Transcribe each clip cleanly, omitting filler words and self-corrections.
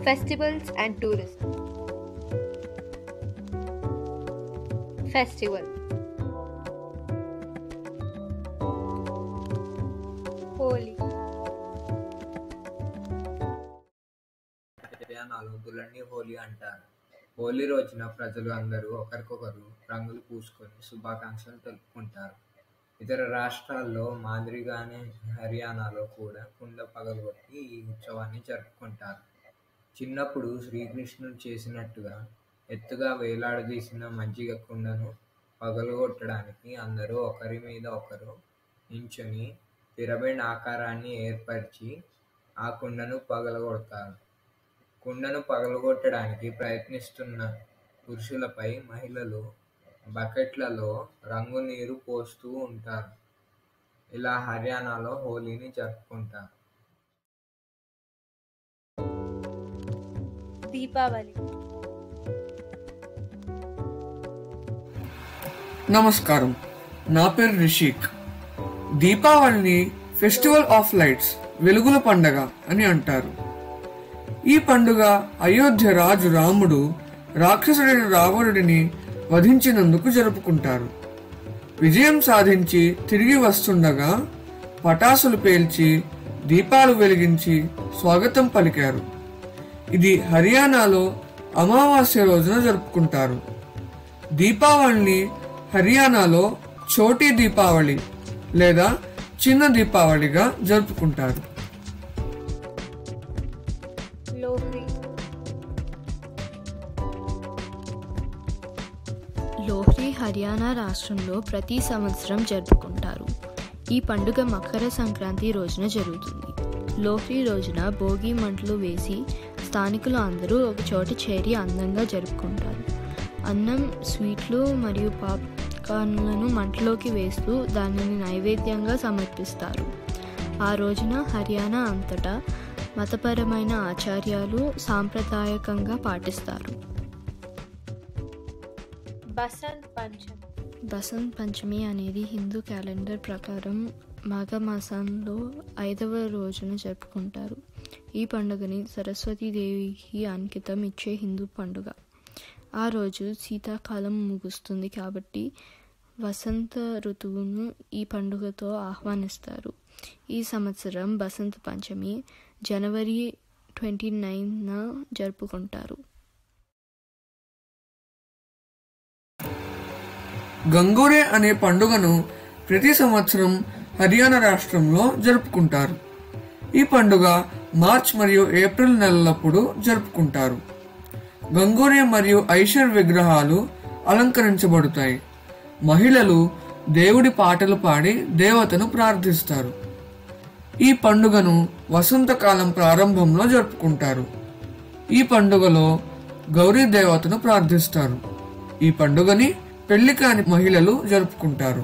Festivals and tourism. Festival. Holi. హర్యానాలో దులన్ని హోలీ అంటారు. హోలీ రోజున ప్రజలు అందరూ ఒకరికొకరు రంగులు పూసుకొని శుభాకాంక్షలు తెలుపుకుంటారు. ఇతర రాష్ట్రాల్లో మాదిరిగానే హర్యానాలో కూడా కుండ పగలగొట్టి ఈ ఉత్సవాన్ని జరుపుకుంటారు. చిన్నప్పుడు శ్రీకృష్ణుడు చేసినట్టుగా ఎత్తుగా వేలాడదీసిన మజ్జిగ కుండను పగలగొట్టడానికి అందరూ ఒకరి మీద ఒకరు నించుని పిరమిడ్ ఆకారాన్ని ఏర్పరిచి ఆ కుండను పగలగొడతారు. కుండను పగలగొట్టడానికి ప్రయత్నిస్తున్న పురుషులపై మహిళలు బకెట్లలో రంగు నీరు పోస్తూ ఉంటారు. ఇలా హర్యానాలో హోలీని జరుపుకుంటారు. దీపావళి. నమస్కారం, నా పేరు రిషిక్. దీపావళిని ఫెస్టివల్ ఆఫ్ లైట్స్, వెలుగుల పండగ అని అంటారు. ఈ పండుగ అయోధ్య రాజు రాముడు రాక్షసుడైన రావణుడిని వధించినందుకు జరుపుకుంటారు. విజయం సాధించి తిరిగి వస్తుండగా పటాసులు పేల్చి దీపాలు వెలిగించి స్వాగతం పలికారు. ఇది హర్యానాలో అమావాస్య రోజున జరుపుకుంటారు. దీపావళిని హర్యానాలో చోటీ దీపావళి లేదా చిన్న దీపావళిగా జరుపుకుంటారు. లోహ్రీ హర్యానా రాష్ట్రంలో ప్రతి సంవత్సరం జరుపుకుంటారు. ఈ పండుగ మకర సంక్రాంతి రోజున జరుగుతుంది. లోహ్రీ రోజున భోగి మంటలు వేసి స్థానికులు అందరూ ఒక చోట చేరి అందంగా జరుపుకుంటారు. అన్నం, స్వీట్లు మరియు పాప్కార్న్లను మంటలోకి వేస్తూ దానిని నైవేద్యంగా సమర్పిస్తారు. ఆ రోజున హర్యానా అంతటా మతపరమైన ఆచార్యాలు సాంప్రదాయకంగా పాటిస్తారు. బసంత్ పంచమి అనేది హిందూ క్యాలెండర్ ప్రకారం మాఘమాసంలో 5వ రోజున జరుపుకుంటారు. ఈ పండుగని సరస్వతీదేవికి అంకితం ఇచ్చే హిందూ పండుగ. ఆ రోజు శీతాకాలం ముగుస్తుంది కాబట్టి వసంత ఋతువును ఈ పండుగతో ఆహ్వానిస్తారు. ఈ సంవత్సరం బసంత పంచమి జనవరి 29న జరుపుకుంటారు. గంగోరే అనే పండుగను ప్రతి సంవత్సరం హర్యానా రాష్ట్రంలో జరుపుకుంటారు. ఈ పండుగ మార్చ్ మరియు ఏప్రిల్ నెలలప్పుడు జరుపుకుంటారు. గంగోరే మరియు ఐషర్ విగ్రహాలు అలంకరించబడతాయి. మహిళలు దేవుడి పాటలు పాడి దేవతను ప్రార్థిస్తారు. ఈ పండుగను వసంతకాలం ప్రారంభంలో జరుపుకుంటారు. ఈ పండుగలో గౌరీ దేవతను ప్రార్థిస్తారు. ఈ పండుగని పెళ్లి కాని మహిళలు జరుపుకుంటారు.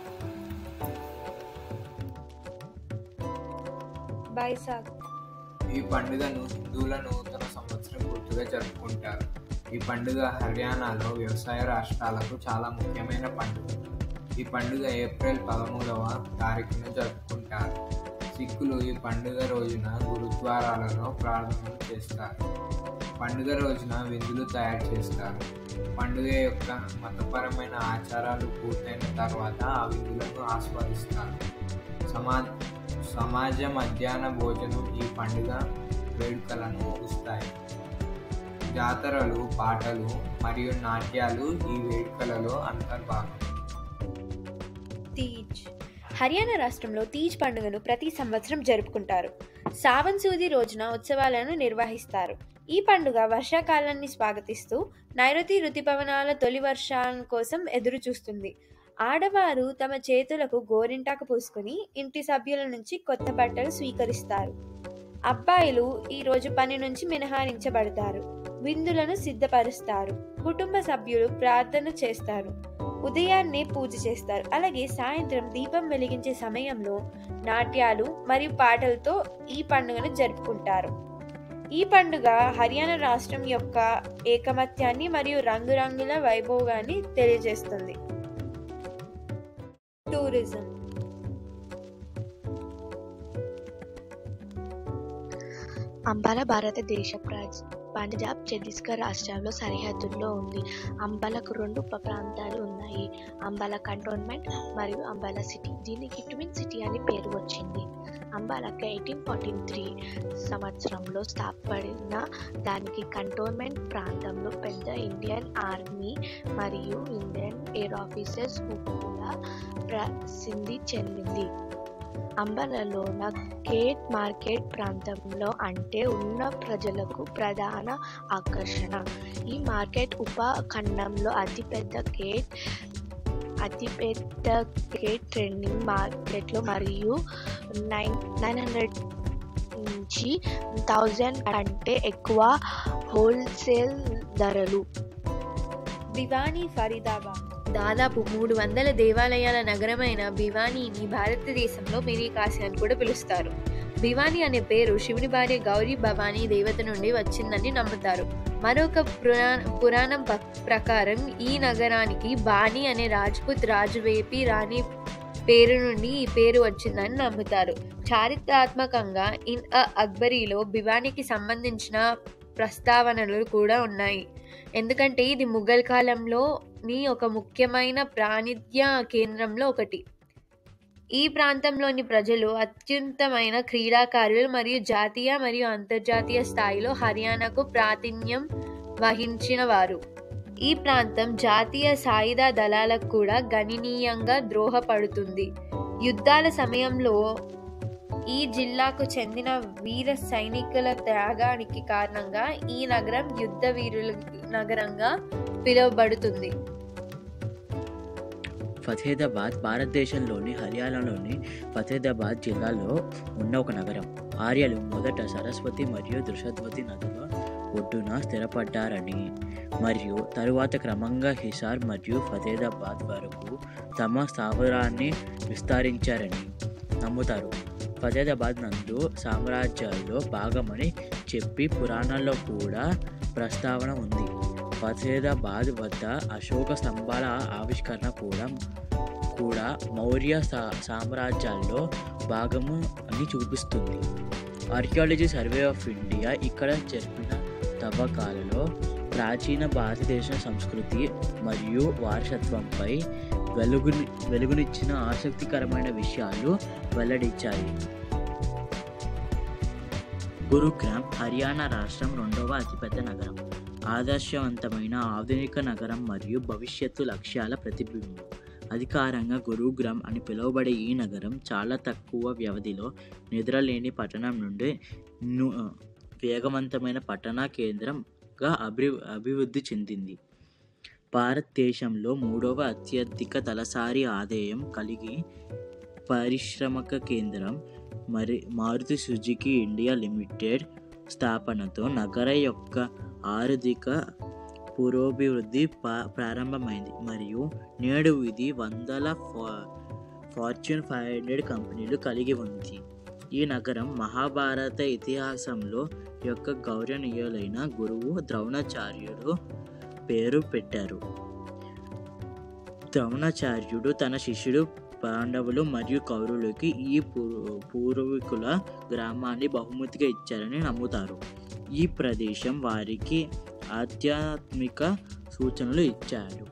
ఈ పండుగను హిందువుల నూతన సంవత్సరం గుర్తుగా జరుపుకుంటారు. ఈ పండుగ హర్యానాలో వ్యవసాయ రాష్ట్రాలకు చాలా ముఖ్యమైన పండుగ. ఈ పండుగ ఏప్రిల్ 13వ తారీఖున జరుపుకుంటారు. సిక్కులు ఈ పండుగ రోజున గురుద్వారాలలో ప్రార్థనలు చేస్తారు. పండుగ రోజున విందులు తయారు చేస్తారు. పండుగ యొక్క మతపరమైన ఆచారాలు పూర్తయిన తర్వాత ఆ విందులను ఆస్వాదిస్తారు. సమాజ మధ్యాహ్న భోజనం ఈ పండుగ వేడుకలను ముగుస్తాయి. జాతరలు, పాటలు మరియు నాట్యాలు ఈ వేడుకలలో అంతర్భాగం. తీజ్. హర్యానా రాష్ట్రంలో తీజ్ పండుగను ప్రతి సంవత్సరం జరుపుకుంటారు. సావన్ సూది రోజున ఉత్సవాలను నిర్వహిస్తారు. ఈ పండుగ వర్షాకాలాన్ని స్వాగతిస్తూ నైరుతి రుతుపవనాల తొలి వర్షం కోసం ఎదురు చూస్తుంది. ఆడవారు తమ చేతులకు గోరింటాకు పూసుకుని ఇంటి సభ్యుల నుంచి కొత్త బట్టలు స్వీకరిస్తారు. అబ్బాయిలు ఈ రోజు పని నుంచి మినహాయించబడతారు. విందులను సిద్ధపరుస్తారు. కుటుంబ సభ్యులు ప్రార్థన చేస్తారు. ఉదయాన్నే పూజ చేస్తారు. అలాగే సాయంత్రం దీపం వెలిగించే సమయంలో నాట్యాలు మరియు పాటలతో ఈ పండుగను జరుపుకుంటారు. ఈ పండుగ హర్యానా రాష్ట్రం యొక్క ఏకమత్యాన్ని మరియు రంగురంగుల వైభవాన్ని తెలియజేస్తుంది. టూరిజం. అంబాల భారతదేశ పంజాబ్, ఛత్తీస్గఢ్ రాష్ట్రాల్లో సరిహద్దుల్లో ఉంది. అంబాలకు 2 ప్రాంతాలు ఉన్నాయి, అంబాలా కంటోన్మెంట్ మరియు అంబాలా సిటీ. దీనికి ట్విన్ సిటీ అని పేరు వచ్చింది. అంబాలాకి 1843 సంవత్సరంలో స్థాపన. దానికి కంటోన్మెంట్ ప్రాంతంలో పెద్ద ఇండియన్ ఆర్మీ మరియు ఇండియన్ ఎయిర్ ఆఫీసర్స్ కూడా ప్రసిద్ధి చెందింది. అంబాలాలోన గేట్ మార్కెట్ ప్రాంతంలో అంటే ఉన్న ప్రజలకు ప్రధాన ఆకర్షణ. ఈ మార్కెట్ ఉపఖండంలో అతిపెద్ద ట్రెండింగ్ మార్కెట్లో మరియు 900 నుంచి 1000 కంటే ఎక్కువ హోల్సేల్ ధరలు. భివానీ ఫరీదాబాద్ దాదాపు 300 దేవాలయాల నగరమైన భివానీని భారతదేశంలో మినీ కాశీ అని కూడా పిలుస్తారు. భివానీ అనే పేరు శివుని భార్య గౌరీ భవానీ దేవత నుండి వచ్చిందని నమ్ముతారు. మరొక పురాణం ప్రకారం ఈ నగరానికి బాణి అనే రాజ్పుత్ రాజువేపి రాణి పేరు నుండి ఈ పేరు వచ్చిందని నమ్ముతారు. చారిత్రాత్మకంగా అక్బరీలో భివానీకి సంబంధించిన ప్రస్తావనలు కూడా ఉన్నాయి, ఎందుకంటే ఇది ముఘల్ కాలంలోని ఒక ముఖ్యమైన వాణిజ్య కేంద్రంలో ఒకటి. ఈ ప్రాంతంలోని ప్రజలు అత్యున్నతమైన క్రీడాకారులు మరియు జాతీయ మరియు అంతర్జాతీయ స్థాయిలో హర్యానాకు ప్రాతినిధ్యం వహించిన వారు. ఈ ప్రాంతం జాతీయ సాయుధ దళాలకు కూడా గణనీయంగా దోహదపడుతుంది. యుద్ధాల సమయంలో ఈ జిల్లాకు చెందిన వీర సైనికుల త్యాగానికి కారణంగా ఈ నగరం యుద్ధ వీరుల నగరంగా పిలువబడుతుంది. ఫతేదాబాద్ భారతదేశంలోని హర్యానాలోని ఫతేదాబాద్ జిల్లాలో ఉన్న ఒక నగరం. ఆర్యులు మొదట సరస్వతి మరియు దృషద్వతి నదుల ఒడ్డున స్థిరపడ్డారని మరియు తరువాత క్రమంగా హిసార్ మరియు ఫతేదాబాద్ వరకు తమ స్థావరాన్ని విస్తరించారని నమ్ముతారు. ఫతేదాబాద్ నందు సామ్రాజ్యాల్లో భాగమని చెప్పి పురాణాల్లో కూడా ప్రస్తావన ఉంది. ఫతేదాబాద్ వద్ద అశోక స్తంభాల ఆవిష్కరణ కూడా మౌర్య సామ్రాజ్యాల్లో భాగము అని చూపిస్తుంది. ఆర్కియాలజీ సర్వే ఆఫ్ ఇండియా ఇక్కడ జరిపిన తవ్వకాలలో ప్రాచీన భారతదేశ సంస్కృతి మరియు వారసత్వంపై వెలుగునిచ్చిన ఆసక్తికరమైన విషయాలు వెల్లడించాయి. గురుగ్రామ్ హర్యానా రాష్ట్రం 2వ అతిపెద్ద నగరం, ఆదర్శవంతమైన ఆధునిక నగరం మరియు భవిష్యత్తు లక్ష్యాల ప్రతిబింబం. అధికారంగా గురుగ్రామ్ అని పిలువబడే ఈ నగరం చాలా తక్కువ వ్యవధిలో నిద్రలేని పట్టణం నుండి వేగవంతమైన పట్టణ కేంద్రంగా అభివృద్ధి చెందింది. భారతదేశంలో 3వ అత్యధిక తలసరి ఆదాయం కలిగి పారిశ్రామిక కేంద్రం మారుతి సుజుకి ఇండియా లిమిటెడ్ స్థాపనతో నగర యొక్క ఆర్థిక పురోభివృద్ధి ప్రారంభమైంది మరియు నేడు ఇది వందల ఫార్చ్యూన్ 500 కంపెనీలు కలిగి ఉంది. ఈ నగరం మహాభారత ఇతిహాసంలో యొక్క గౌరవనీయులైన గురువు ద్రోణాచార్యుడు పేరు పెట్టారు. ద్రోణాచార్యుడు తన శిష్యుడు పాండవులు మరియు కౌరవులకి ఈ పూర్వీకుల గ్రామాన్ని బహుమతిగా ఇచ్చారని నమ్ముతారు. ఈ ప్రదేశం వారికి ఆధ్యాత్మిక సూచనలు ఇచ్చాడు.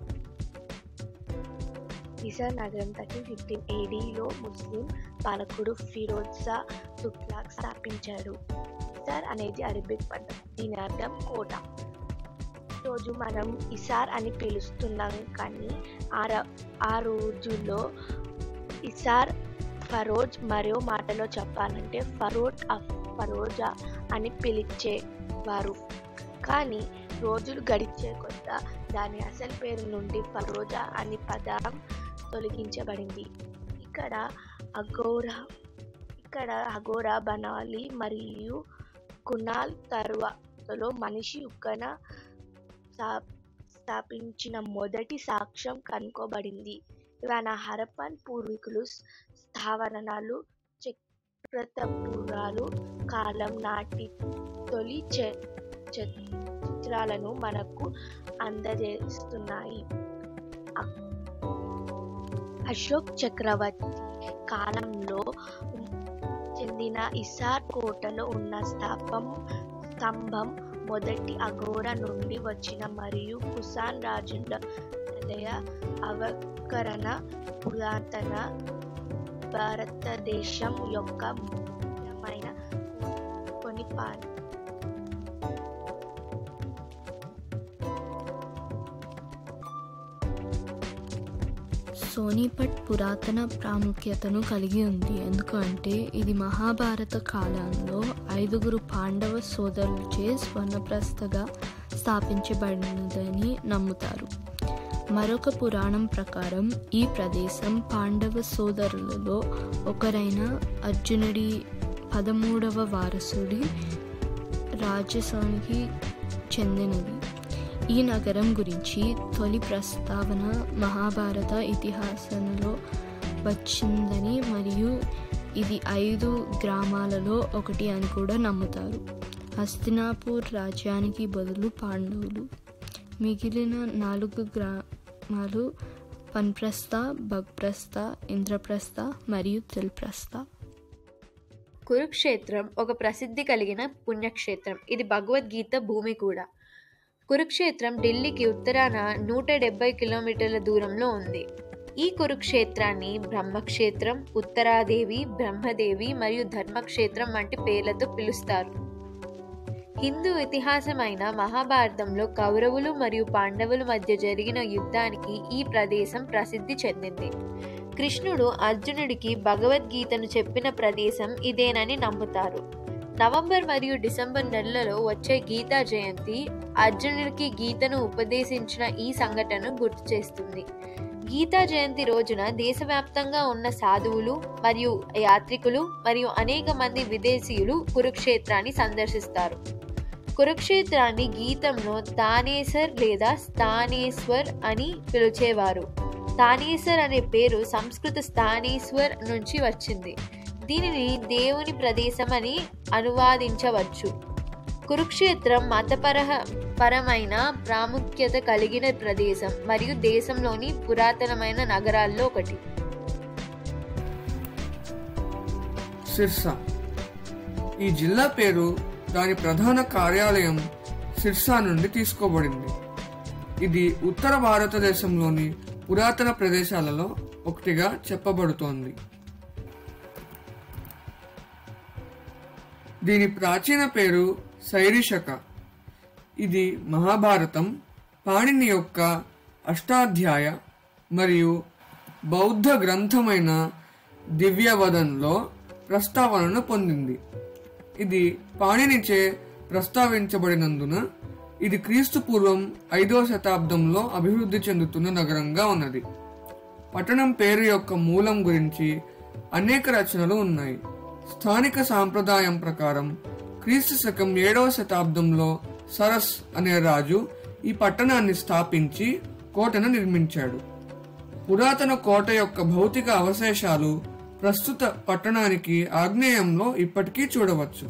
హిసార్ నగరం 1315 ADలో ముస్లిం పాలకుడు ఫిరోజ్ షా తుగ్లక్ స్థాపించాడు. హిసార్ అనేది అరబిక్ పదం, దీని అర్థం కోట. ఈరోజు మనం హిసార్ అని పిలుస్తున్నాం, కానీ ఆ రోజుల్లో హిసార్ ఫరోజ్, మరో మాటలో చెప్పాలంటే ఫరోట్ ఆఫ్ ఫరోజా అని పిలిచేవారు. కానీ రోజులు గడిచే కొద్ది దాని అసలు పేరు నుండి ఫరోజా అని పదం తొలగించబడింది. ఇక్కడ అగోరా బనాలి మరియు కునాల్ తర్వాతలో మనిషి ఉక్కన స్థాపించిన మొదటి సాక్ష్యం కనుకోబడింది. ఇవాళ హరప్పన్ పూర్వీకులు స్థావరణాలు చక్రపురాలు కాలం నాటి తొలి చిత్రాలను మనకు అందజేస్తున్నాయి. అశోక్ చక్రవర్తి కాలంలో చెందిన ఇసార్ కోటలో ఉన్న స్తంభం మొదటి అఘోరా నుండి వచ్చిన మరియు కుషాన్ రాజుల ఆలయ అవకరణ పురాతన భారతదేశం యొక్క ముఖ్యమైన కొనిపాడు. సోనిపట్ పురాతన ప్రాముఖ్యతను కలిగి ఉంది, ఎందుకంటే ఇది మహాభారత కాలంలో 5 పాండవ సోదరులచే స్వర్ణప్రస్థగా స్థాపించబడినదని నమ్ముతారు. మరొక పురాణం ప్రకారం ఈ ప్రదేశం పాండవ సోదరులలో ఒకరైన అర్జునుడి 13వ వారసుడి రాజసానికి చెందినది. ఈ నగరం గురించి తొలి ప్రస్తావన మహాభారత ఇతిహాసంలో వచ్చిందని మరియు ఇది 5 గ్రామాలలో ఒకటి అని కూడా నమ్ముతారు. హస్తినాపూర్ రాజ్యానికి బదులు పాండవులు. మిగిలిన 4 గ్రామాలు పన్ప్రస్థ, భగ్ప్రస్థ, ఇంద్రప్రస్థ మరియు తిల్ప్రస్థ. కురుక్షేత్రం ఒక ప్రసిద్ధి కలిగిన పుణ్యక్షేత్రం. ఇది భగవద్గీత భూమి కూడా. కురుక్షేత్రం ఢిల్లీకి ఉత్తరాన 170 కిలోమీటర్ల దూరంలో ఉంది. ఈ కురుక్షేత్రాన్ని బ్రహ్మక్షేత్రం, ఉత్తరాదేవి, బ్రహ్మదేవి మరియు ధర్మక్షేత్రం వంటి పేర్లతో పిలుస్తారు. హిందూ ఇతిహాసమైన మహాభారతంలో కౌరవులు మరియు పాండవుల మధ్య జరిగిన యుద్ధానికి ఈ ప్రదేశం ప్రసిద్ధి చెందింది. కృష్ణుడు అర్జునుడికి భగవద్గీతను చెప్పిన ప్రదేశం ఇదేనని నమ్ముతారు. నవంబర్ మరియు డిసెంబర్ నెలలలో వచ్చే గీతా జయంతి అర్జునుడికి గీతను ఉపదేశించిన ఈ సంఘటనను గుర్తు చేస్తుంది. గీతా జయంతి రోజున దేశవ్యాప్తంగా ఉన్న సాధువులు మరియు యాత్రికులు మరియు అనేక మంది విదేశీయులు కురుక్షేత్రాన్ని సందర్శిస్తారు. కురుక్షేత్రాన్ని గీతంలో తానేసర్ లేదా స్థానేశ్వర్ అని పిలిచేవారు. తానేసర్ అనే పేరు సంస్కృత స్థానేశ్వర్ నుంచి వచ్చింది. దీనిని దేవుని ప్రదేశం అని అనువాదించవచ్చు. కురుక్షేత్రం మతపరమైన ప్రాముఖ్యత కలిగిన ప్రదేశం మరియు దేశంలోని పురాతనమైన నగరాల్లో ఒకటి. సిర్సా. ఈ జిల్లా పేరు దాని ప్రధాన కార్యాలయం సిర్సా నుండి తీసుకోబడింది. ఇది ఉత్తర భారతదేశంలోని పురాతన ప్రదేశాలలో ఒకటిగా చెప్పబడుతోంది. దీని ప్రాచీన పేరు శైరిశక. ఇది మహాభారతం, పాణిని యొక్క అష్టాధ్యాయ మరియు బౌద్ధ గ్రంథమైన దివ్యవదన్లో ప్రస్తావనను పొందింది. ఇది పాణినిచే ప్రస్తావించబడినందున ఇది క్రీస్తు పూర్వం 5వ శతాబ్దంలో అభివృద్ధి చెందుతున్న నగరంగా ఉన్నది. పట్టణం పేరు యొక్క మూలం గురించి అనేక రచనలు ఉన్నాయి. స్థానిక సాంప్రదాయం ప్రకారం క్రీస్తు శకం 7వ శతాబ్దంలో సరస్ అనే రాజు ఈ పట్టణాన్ని స్థాపించి కోటను నిర్మించాడు. పురాతన కోట యొక్క భౌతిక అవశేషాలు ప్రస్తుత పట్టణానికి ఆగ్నేయంలో ఇప్పటికీ చూడవచ్చు.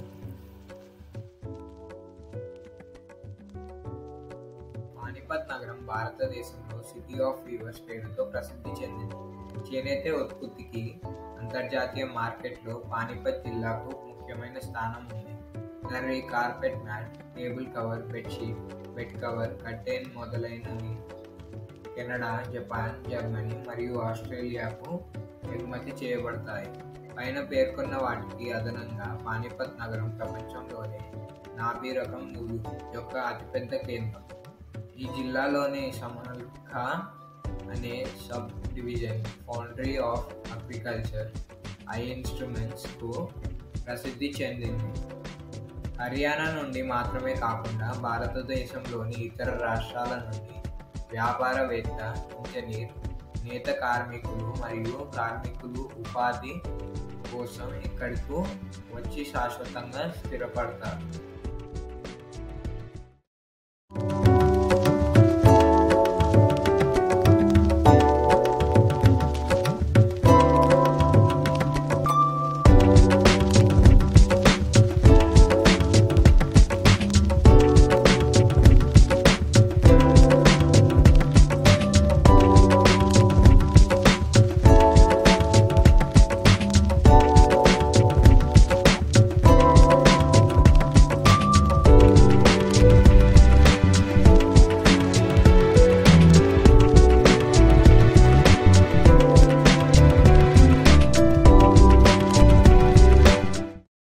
పానిపత్ నగరం భారతదేశంలో సిటీ ఆఫ్ రివర్స్ పేరుతో ప్రసిద్ధి చెందింది. చేనేత ఉత్పత్తికి అంతర్జాతీయ మార్కెట్లో పానిపత్ జిల్లాకు ముఖ్యమైన స్థానం ఉంది. నర్రీ, carpet mat, table cover, bedsheet, bed cover, curtain మొదలైనవి కెనడా, జపాన్, జర్మనీ మరియు ఆస్ట్రేలియాకు ఎగుమతి చేయబడతాయి. పైన పేర్కొన్న వాటికి అదనంగా పానిపత్ నగరం ప్రపంచంలోనే నాబీ రకం నూలు యొక్క అతిపెద్ద కేంద్రం. ఈ జిల్లాలోని సమల్ఖా అనే sub division foundry of agriculture, ఐ ఇన్స్ట్రుమెంట్స్కు ప్రసిద్ధి చెందింది. హర్యానా నుండి మాత్రమే కాకుండా భారతదేశంలోని ఇతర రాష్ట్రాల నుండి వ్యాపారవేత్త, ఇంజనీర్, నేత కార్మికులు మరియు కార్మికులు ఉపాధి కోసం ఇక్కడకు వచ్చి శాశ్వతంగా స్థిరపడతారు.